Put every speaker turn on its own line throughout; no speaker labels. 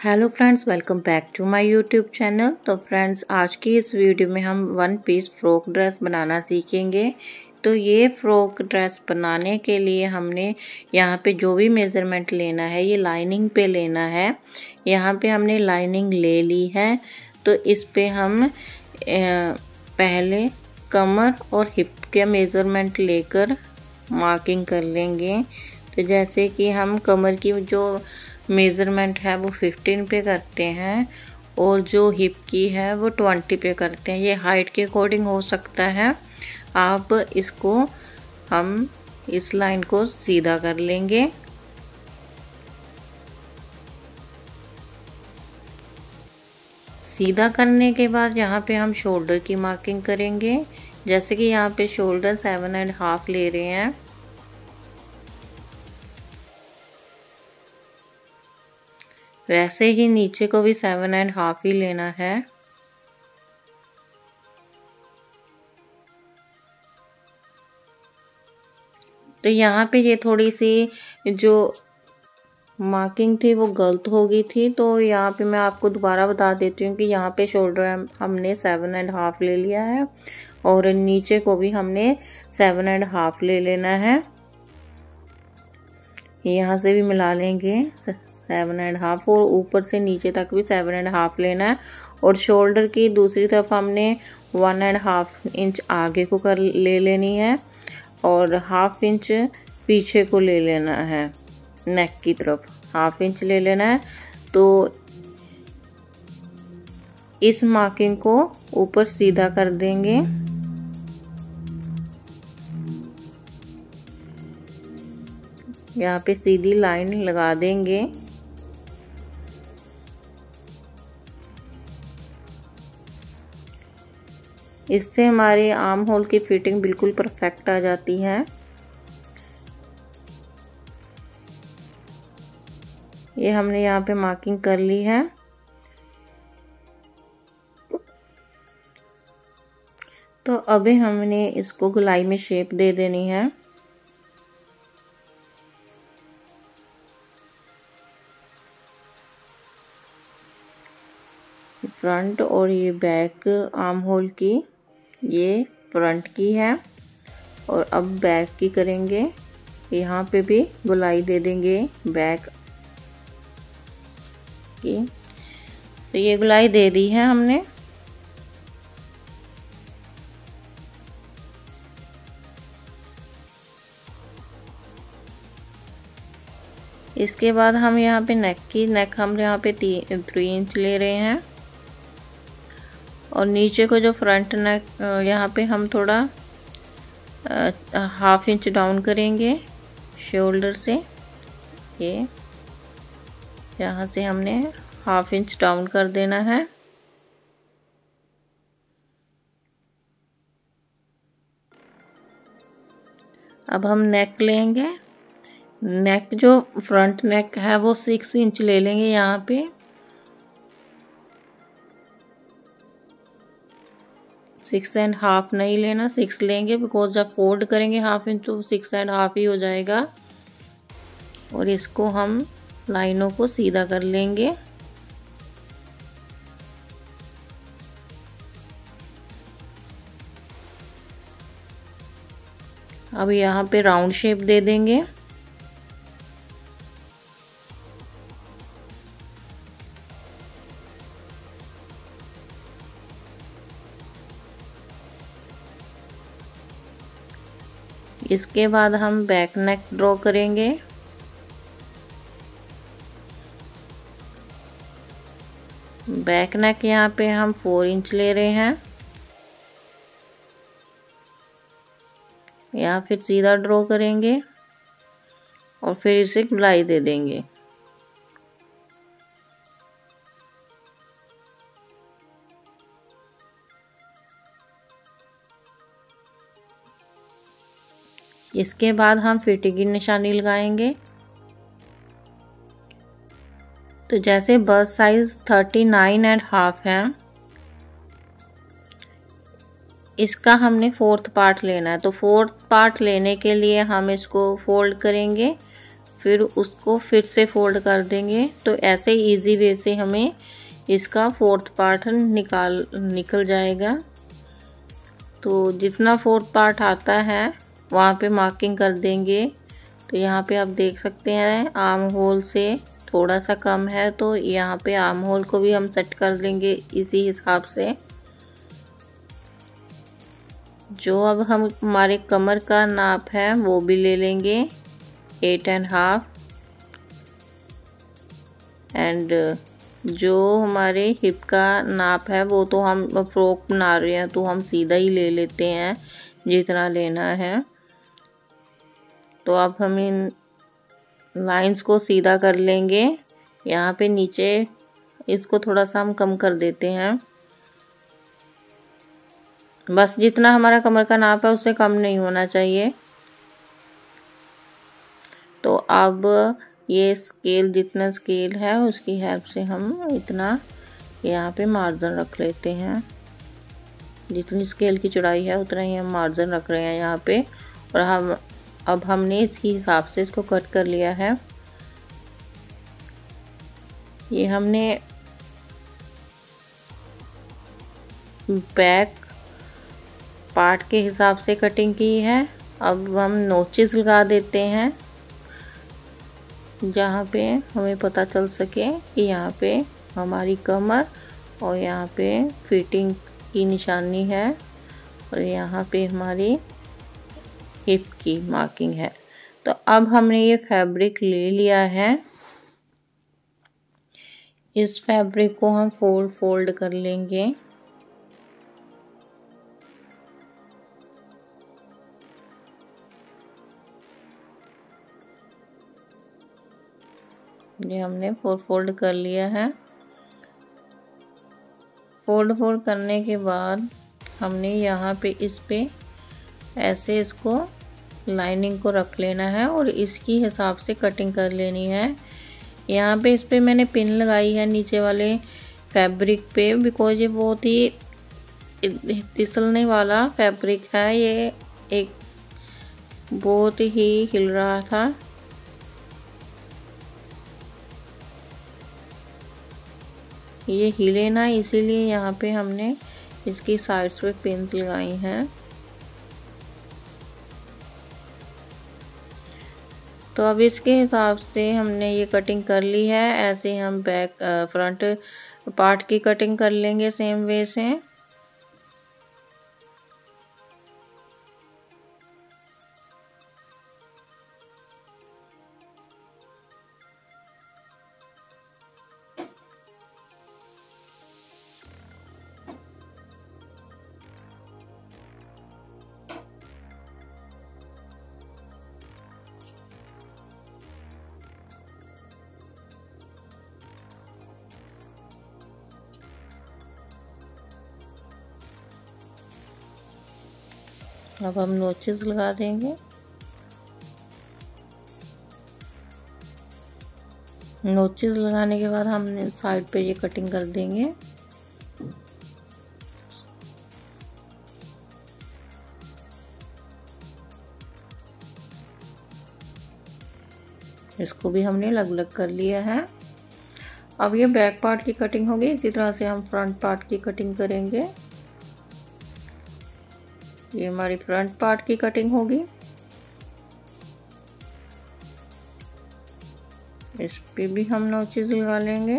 Hello friends, welcome back to my YouTube channel. तो friends, आज की इस वीडियो में हम वन पीस फ्रॉक ड्रेस बनाना सीखेंगे। तो ये फ्रॉक ड्रेस बनाने के लिए हमने यहाँ पे जो भी मेज़रमेंट लेना है ये लाइनिंग पे लेना है। यहाँ पे हमने लाइनिंग ले ली है। तो इस पे हम पहले कमर और हिप के मेज़रमेंट लेकर मार्किंग कर लेंगे। तो जैसे कि हम कमर की जो मेज़रमेंट है वो 15 पे करते हैं और जो हिप की है वो 20 पे करते हैं। ये हाइट के अकॉर्डिंग हो सकता है। आप इसको हम इस लाइन को सीधा कर लेंगे। सीधा करने के बाद यहाँ पे हम शोल्डर की मार्किंग करेंगे। जैसे कि यहाँ पे शोल्डर 7.5 ले रहे हैं। वैसे ही नीचे को भी 7.5 ही लेना है। तो यहाँ पे ये थोड़ी सी जो मार्किंग थी वो गलत हो गई थी, तो यहाँ पे मैं आपको दोबारा बता देती हूँ कि यहाँ पे शोल्डर हमने 7.5 ले लिया है और नीचे को भी हमने 7.5 ले लेना है। यहाँ से भी मिला लेंगे 7.5 और ऊपर से नीचे तक भी 7.5 लेना है। और शोल्डर की दूसरी तरफ हमने 1.5 इंच आगे को कर ले लेनी है और 1/2 इंच पीछे को ले लेना है। नेक की तरफ 1/2 इंच ले लेना है। तो इस मार्किंग को ऊपर सीधा कर देंगे। यहाँ पे सीधी लाइन लगा देंगे। इससे हमारे आर्म होल की फिटिंग बिल्कुल परफेक्ट आ जाती है। ये हमने यहाँ पे मार्किंग कर ली है। तो अभी हमने इसको गोलाई में शेप दे देनी है। फ्रंट और ये बैक आर्म होल की, ये फ्रंट की है और अब बैक की करेंगे। यहाँ पे भी गोलाई दे देंगे बैक की। तो ये गोलाई दे दी है हमने। इसके बाद हम यहाँ पे नेक हम यहाँ पे 3 इंच ले रहे हैं और नीचे को जो फ्रंट नेक यहाँ पे हम थोड़ा 1/2 इंच डाउन करेंगे शोल्डर से। ये यहाँ से हमने 1/2 इंच डाउन कर देना है। अब हम नेक लेंगे। नेक जो फ्रंट नेक है वो 6 इंच ले लेंगे। यहाँ पे 6.5 नहीं लेना, 6 लेंगे, बिकॉज जब फोल्ड करेंगे 1/2 इंच तो 6.5 ही हो जाएगा। और इसको हम लाइनों को सीधा कर लेंगे। अब यहाँ पे राउंड शेप दे देंगे। इसके बाद हम बैक नेक ड्रॉ करेंगे। बैक नेक यहाँ पे हम 4 इंच ले रहे हैं। यहाँ फिर सीधा ड्रॉ करेंगे और फिर इसे गोलाई दे देंगे। इसके बाद हम फिटिंग की निशानी लगाएंगे। तो जैसे बस्ट साइज 39.5 है, इसका हमने 4th पार्ट लेना है। तो 4th पार्ट लेने के लिए हम इसको फोल्ड करेंगे। फिर उसको फिर से फोल्ड कर देंगे। तो ऐसे इजी वे से हमें इसका फोर्थ पार्ट निकल जाएगा। तो जितना फोर्थ पार्ट आता है वहाँ पे मार्किंग कर देंगे। तो यहाँ पे आप देख सकते हैं आर्म होल से थोड़ा सा कम है, तो यहाँ पे आर्म होल को भी हम सेट कर देंगे इसी हिसाब से। जो अब हम हमारे कमर का नाप है वो भी ले लेंगे 8.5 एंड जो हमारे हिप का नाप है वो तो हम फ्रॉक बना रहे हैं तो हम सीधा ही ले लेते हैं जितना लेना है। तो अब हम इन लाइंस को सीधा कर लेंगे। यहाँ पे नीचे इसको थोड़ा सा हम कम कर देते हैं, बस जितना हमारा कमर का नाप है उससे कम नहीं होना चाहिए। तो अब ये स्केल जितना स्केल है उसकी हेल्प से हम इतना यहाँ पे मार्जिन रख लेते हैं। जितनी स्केल की चौड़ाई है उतना ही हम मार्जिन रख रहे हैं यहाँ पे। और अब हमने इसी हिसाब से इसको कट कर लिया है। ये हमने बैक पार्ट के हिसाब से कटिंग की है। अब हम नोचेस लगा देते हैं जहाँ पे हमें पता चल सके कि यहाँ पे हमारी कमर और यहाँ पे फिटिंग की निशानी है और यहाँ पे हमारी हिप की मार्किंग है। तो अब हमने ये फैब्रिक ले लिया है। इस फैब्रिक को हम फोल्ड कर लेंगे। ये हमने फोल्ड कर लिया है। फोल्ड करने के बाद हमने यहाँ पे इस पे ऐसे इसको लाइनिंग को रख लेना है और इसकी हिसाब से कटिंग कर लेनी है। यहाँ पे इस पे मैंने पिन लगाई है नीचे वाले फैब्रिक पे, बिकॉज ये बहुत ही फिसलने वाला फैब्रिक है। ये एक बहुत ही हिल रहा था। ये हिले ना, इसीलिए यहाँ पे हमने इसकी साइड्स पे पिन्स लगाई हैं। तो अब इसके हिसाब से हमने ये कटिंग कर ली है। ऐसे हम बैक फ्रंट पार्ट की कटिंग कर लेंगे सेम वे से। अब हम नोचेस लगा देंगे। नोचेस लगाने के बाद हम साइड पे ये कटिंग कर देंगे। इसको भी हमने अलग कर लिया है। अब ये बैक पार्ट की कटिंग होगी। इसी तरह से हम फ्रंट पार्ट की कटिंग करेंगे। ये हमारी फ्रंट पार्ट की कटिंग होगी। इस पे भी हम नोचेस लगा लेंगे।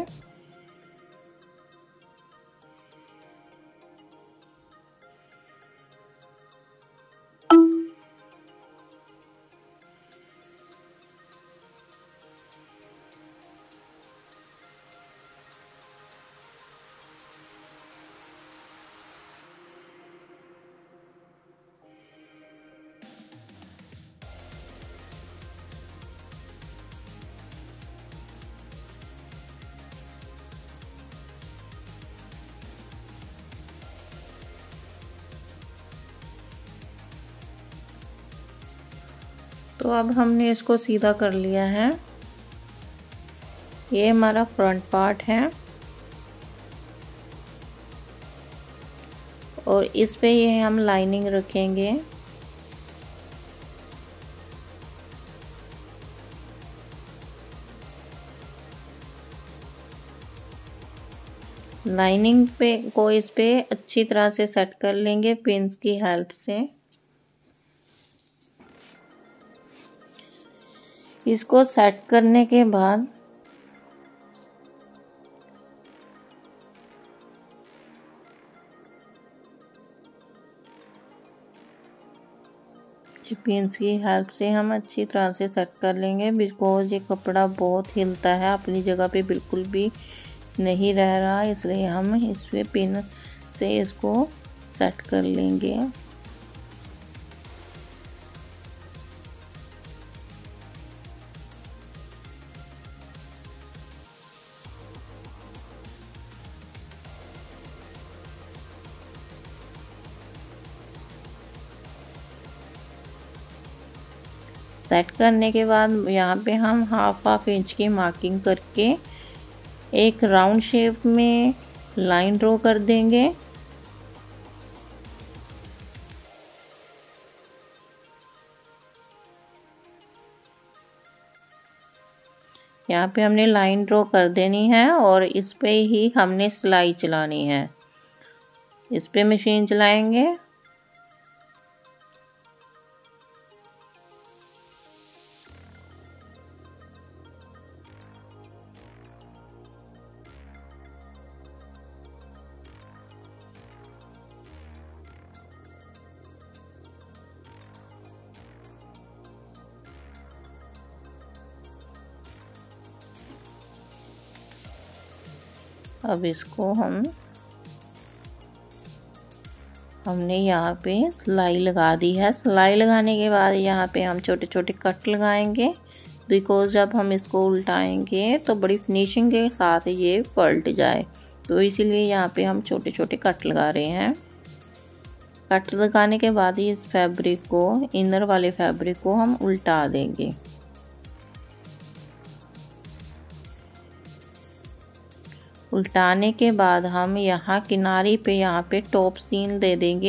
तो अब हमने इसको सीधा कर लिया है। ये हमारा फ्रंट पार्ट है और इस पे ये हम लाइनिंग रखेंगे। लाइनिंग पे को इस पे अच्छी तरह से सेट कर लेंगे पिन्स की हेल्प से। इसको सेट करने के बाद पिन्स की हेल्प से हम अच्छी तरह से सेट कर लेंगे, बिकॉज ये कपड़ा बहुत हिलता है, अपनी जगह पे बिल्कुल भी नहीं रह रहा, इसलिए हम इस पे पिन से इसको सेट कर लेंगे। सेट करने के बाद यहाँ पे हम हाफ इंच की मार्किंग करके एक राउंड शेप में लाइन ड्रॉ कर देंगे। यहाँ पे हमने लाइन ड्रॉ कर देनी है और इस पे ही हमने सिलाई चलानी है। इस पे मशीन चलाएंगे। अब इसको हमने यहाँ पे सिलाई लगा दी है। सिलाई लगाने के बाद यहाँ पे हम छोटे छोटे कट लगाएंगे, बिकॉज जब हम इसको उल्टाएंगे तो बड़ी फिनिशिंग के साथ ये पलट जाए, तो इसीलिए यहाँ पे हम छोटे छोटे कट लगा रहे हैं। कट लगाने के बाद इस फैब्रिक को, इनर वाले फैब्रिक को हम उल्टा देंगे। उल्टाने के बाद हम यहाँ किनारे पे यहाँ पे टॉप सीन दे देंगे।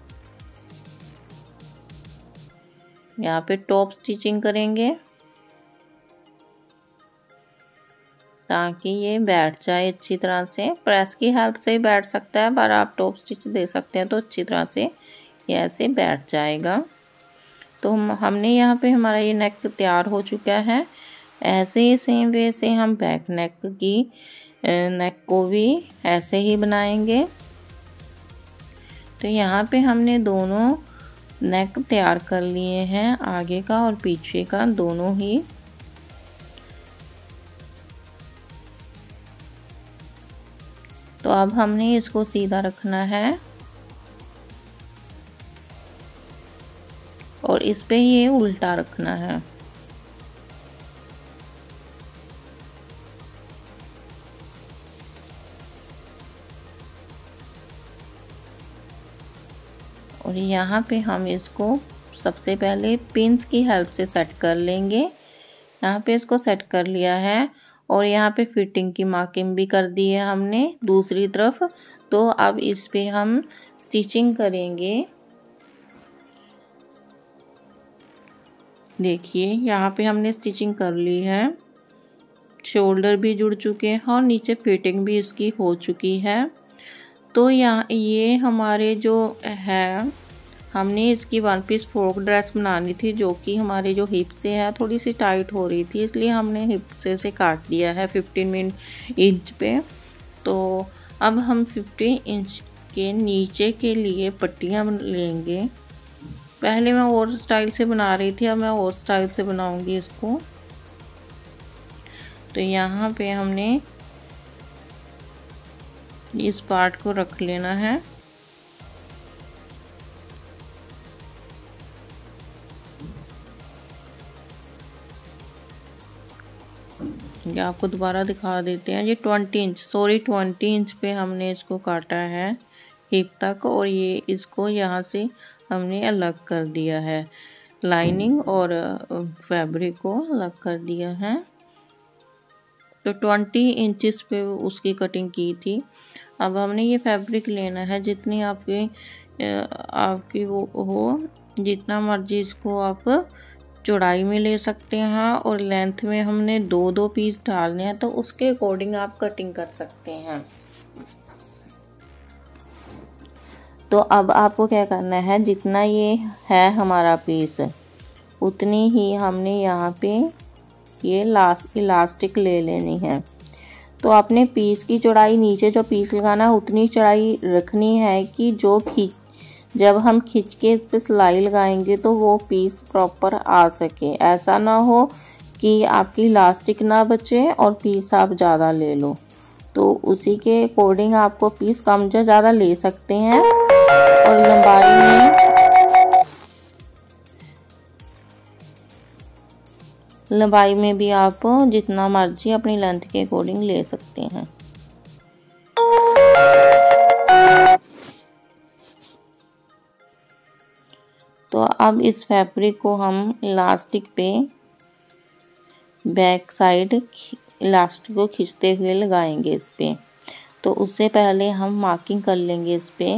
यहाँ पे टॉप स्टिचिंग करेंगे ताकि ये बैठ जाए अच्छी तरह से। प्रेस की हेल्प से ही बैठ सकता है, पर आप टॉप स्टिच दे सकते हैं तो अच्छी तरह से ये ऐसे बैठ जाएगा। तो हमने यहाँ पे हमारा ये नेक तैयार हो चुका है। ऐसे ही सेम वे से हम बैक नेक को भी ऐसे ही बनाएंगे। तो यहाँ पे हमने दोनों नेक तैयार कर लिए हैं, आगे का और पीछे का दोनों ही। तो अब हमने इसको सीधा रखना है और इस पे ये उल्टा रखना है। और यहाँ पे हम इसको सबसे पहले पिन्स की हेल्प से सेट कर लेंगे। यहाँ पे इसको सेट कर लिया है और यहाँ पे फिटिंग की मार्किंग भी कर दी है हमने दूसरी तरफ। तो अब इस पे हम स्टिचिंग करेंगे। देखिए यहाँ पे हमने स्टिचिंग कर ली है, शोल्डर भी जुड़ चुके हैं और नीचे फिटिंग भी इसकी हो चुकी है। तो यहाँ ये हमारे जो है, हमने इसकी वन पीस फ्रॉक ड्रेस बनानी थी, जो कि हमारे जो हिप से है थोड़ी सी टाइट हो रही थी, इसलिए हमने हिप से काट दिया है 15 इंच पे। तो अब हम 15 इंच के नीचे के लिए पट्टियाँ लेंगे। पहले मैं और स्टाइल से बना रही थी, अब मैं और स्टाइल से बनाऊंगी इसको। तो यहाँ पे हमने इस पार्ट को रख लेना है। ये आपको दोबारा दिखा देते हैं। ये 20 इंच पे हमने इसको काटा है हिप तक, और ये इसको यहाँ से हमने अलग कर दिया है, लाइनिंग और फैब्रिक को अलग कर दिया है। तो 20 इंचेस पे उसकी कटिंग की थी। अब हमने ये फैब्रिक लेना है, जितनी आपकी वो हो, जितना मर्जी इसको आप चौड़ाई में ले सकते हैं, और लेंथ में हमने 2 पीस डालने हैं, तो उसके अकॉर्डिंग आप कटिंग कर सकते हैं। तो अब आपको क्या करना है, जितना ये है हमारा पीस उतनी ही हमने यहाँ पे ये इलास्टिक ले लेनी है। तो अपने पीस की चौड़ाई, नीचे जो पीस लगाना है उतनी चौड़ाई रखनी है कि जब हम खींच के इस पे सिलाई लगाएंगे तो वो पीस प्रॉपर आ सके। ऐसा ना हो कि आपकी इलास्टिक ना बचे और पीस आप ज़्यादा ले लो। तो उसी के अकॉर्डिंग आपको पीस कम या ज़्यादा ले सकते हैं। और लंबाई में भी आप जितना मर्जी अपनी लेंथ के अकॉर्डिंग ले सकते हैं। तो अब इस फैब्रिक को हम इलास्टिक पे बैक साइड इलास्टिक को खींचते हुए लगाएंगे इस पे। तो उससे पहले हम मार्किंग कर लेंगे इस पे।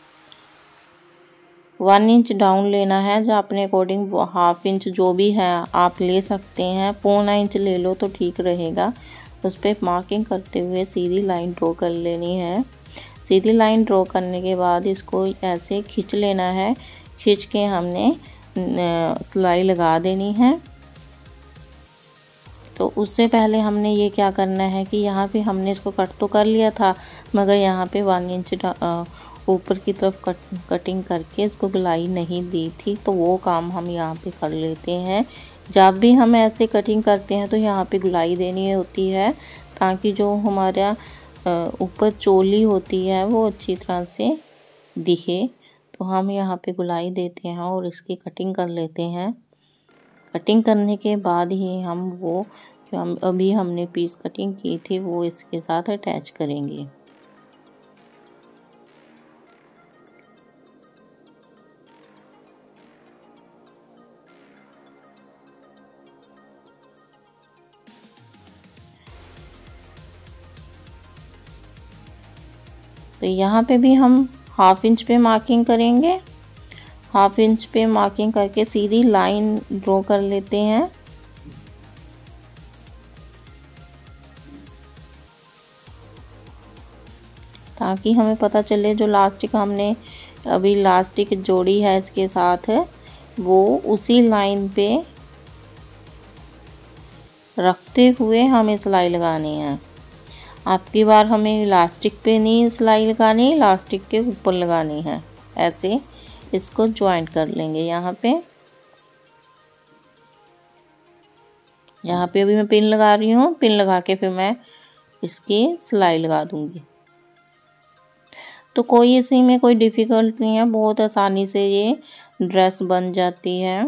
1 इंच डाउन लेना है, जो अपने अकॉर्डिंग 1/2 इंच जो भी है आप ले सकते हैं। 1/4 इंच ले लो तो ठीक रहेगा। उस पर मार्किंग करते हुए सीधी लाइन ड्रॉ कर लेनी है। सीधी लाइन ड्रॉ करने के बाद इसको ऐसे खींच लेना है। खींच के हमने सिलाई लगा देनी है। तो उससे पहले हमने ये क्या करना है कि यहाँ पे हमने इसको कट तो कर लिया था, मगर यहाँ पे 1 इंच ऊपर की तरफ कटिंग करके इसको गोलाई नहीं दी थी। तो वो काम हम यहाँ पे कर लेते हैं। जब भी हम ऐसे कटिंग करते हैं तो यहाँ पे गोलाई देनी होती है, ताकि जो हमारा ऊपर चोली होती है वो अच्छी तरह से दिखे। तो हम यहाँ पे गोलाई देते हैं और इसकी कटिंग कर लेते हैं। कटिंग करने के बाद ही हम वो जो अभी हमने पीस कटिंग की थी वो इसके साथ अटैच करेंगे। तो यहाँ पे भी हम 1/2 इंच पे मार्किंग करेंगे। 1/2 इंच पे मार्किंग करके सीधी लाइन ड्रॉ कर लेते हैं। ताकि हमें पता चले जो लास्टिक हमने अभी लास्टिक जोड़ी है इसके साथ वो उसी लाइन पे रखते हुए हमें सिलाई लगानी है। आपकी बार हमें इलास्टिक पे नहीं सिलाई लगानी, इलास्टिक के ऊपर लगानी है। ऐसे इसको ज्वाइंट कर लेंगे। यहाँ पे अभी मैं पिन लगा रही हूँ। पिन लगा के फिर मैं इसकी सिलाई लगा दूंगी। तो कोई इसी में कोई डिफ़िकल्ट नहीं है, बहुत आसानी से ये ड्रेस बन जाती है।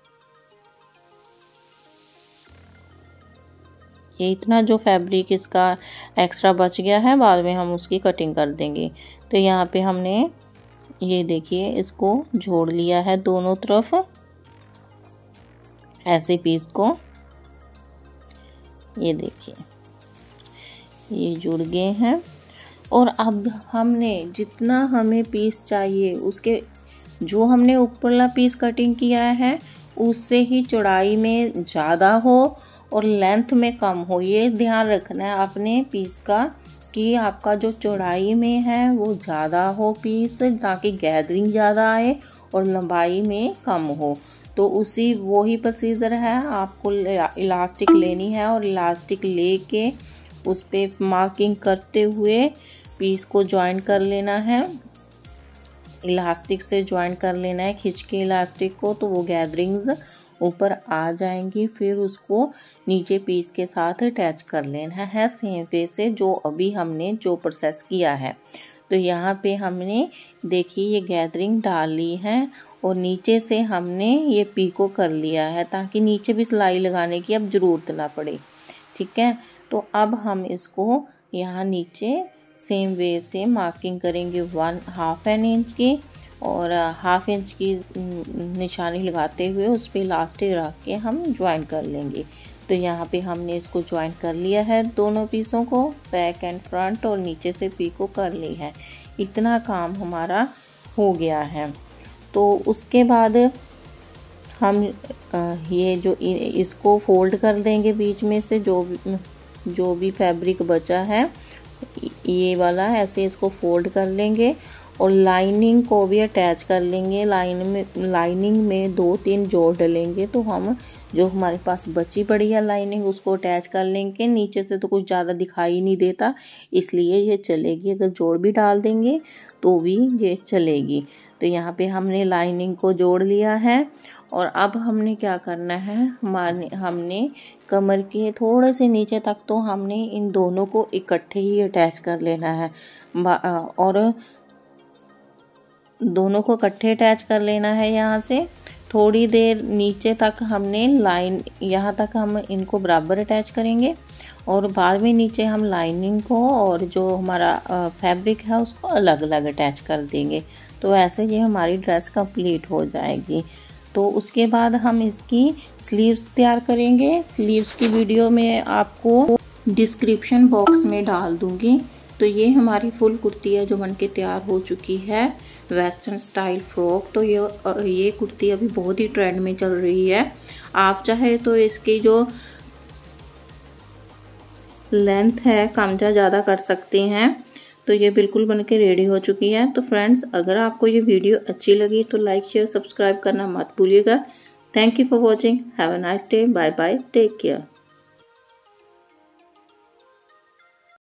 ये इतना जो फैब्रिक इसका एक्स्ट्रा बच गया है बाद में हम उसकी कटिंग कर देंगे। तो यहाँ पे हमने ये देखिए इसको जोड़ लिया है दोनों तरफ ऐसे पीस को। ये देखिए ये जुड़ गए हैं। और अब हमने जितना हमें पीस चाहिए उसके जो हमने ऊपरला पीस कटिंग किया है उससे ही चौड़ाई में ज़्यादा हो और लेंथ में कम हो। ये ध्यान रखना है अपने पीस का कि आपका जो चौड़ाई में है वो ज़्यादा हो पीस, ताकि गैदरिंग ज़्यादा आए और लंबाई में कम हो। तो वही प्रोसीजर है। आपको इलास्टिक लेनी है और इलास्टिक लेके उस पे मार्किंग करते हुए पीस को ज्वाइन कर लेना है। इलास्टिक से ज्वाइन कर लेना है खींच के इलास्टिक को, तो वो गैदरिंग्स ऊपर आ जाएंगी। फिर उसको नीचे पीस के साथ अटैच कर लेना है सेम वे से जो अभी हमने जो प्रोसेस किया है। तो यहाँ पे हमने देखिए ये गैदरिंग डाल ली है और नीचे से हमने ये पीको कर लिया है, ताकि नीचे भी सिलाई लगाने की अब ज़रूरत ना पड़े। ठीक है, तो अब हम इसको यहाँ नीचे सेम वे से मार्किंग करेंगे 1/2 इंच की और 1/2 इंच की निशानी लगाते हुए उस पर इलास्टिक रख के हम ज्वाइन कर लेंगे। तो यहाँ पे हमने इसको ज्वाइन कर लिया है दोनों पीसों को, बैक एंड फ्रंट, और नीचे से पीको कर ली है। इतना काम हमारा हो गया है। तो उसके बाद हम ये जो इसको फोल्ड कर देंगे बीच में से जो भी फैब्रिक बचा है ये वाला, ऐसे इसको फोल्ड कर लेंगे और लाइनिंग को भी अटैच कर लेंगे। लाइनिंग में 2-3 जोड़ डलेंगे तो हम जो हमारे पास बची पड़ी है लाइनिंग उसको अटैच कर लेंगे। नीचे से तो कुछ ज़्यादा दिखाई नहीं देता इसलिए ये चलेगी, अगर जोड़ भी डाल देंगे तो भी ये चलेगी। तो यहाँ पे हमने लाइनिंग को जोड़ लिया है और अब हमने क्या करना है, हमने कमर के थोड़े से नीचे तक तो हमने इन दोनों को इकट्ठे ही अटैच कर लेना है और दोनों को इकट्ठे अटैच कर लेना है। यहाँ से थोड़ी देर नीचे तक हमने लाइन, यहाँ तक हम इनको बराबर अटैच करेंगे और बाद में नीचे हम लाइनिंग को और जो हमारा फैब्रिक है उसको अलग अलग अटैच कर देंगे। तो ऐसे ये हमारी ड्रेस कंप्लीट हो जाएगी। तो उसके बाद हम इसकी स्लीव्स तैयार करेंगे। स्लीव्स की वीडियो मैं आपको डिस्क्रिप्शन बॉक्स में डाल दूंगी। तो ये हमारी फुल कुर्ती है जो बनके तैयार हो चुकी है, वेस्टर्न स्टाइल फ्रॉक। तो ये कुर्ती अभी बहुत ही ट्रेंड में चल रही है। आप चाहे तो इसकी जो लेंथ है कम या ज़्यादा कर सकते हैं। तो ये बिल्कुल बनके रेडी हो चुकी है। तो फ्रेंड्स, अगर आपको ये वीडियो अच्छी लगी तो लाइक शेयर सब्सक्राइब करना मत भूलिएगा। Thank you for watching. Have a nice day. Bye bye. Take care.